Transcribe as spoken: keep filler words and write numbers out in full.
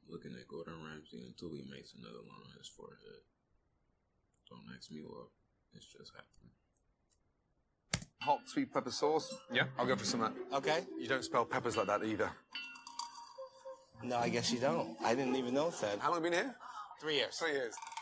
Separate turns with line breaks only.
looking at Gordan Ramsay until he makes another line on his forehead. Don't ask me what. It's just happening.
Hot sweet pepper sauce?
Yeah.
I'll go for some of that.
Okay.
You don't spell peppers like that either.
No, I guess you don't. I didn't even know that.
How long have you been here?
Three years.
Three years.